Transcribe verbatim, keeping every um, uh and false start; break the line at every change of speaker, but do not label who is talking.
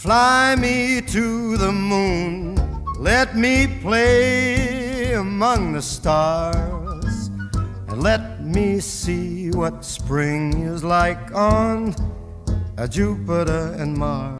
Fly me to the moon, let me play among the stars, and let me see what spring is like on Jupiter and Mars.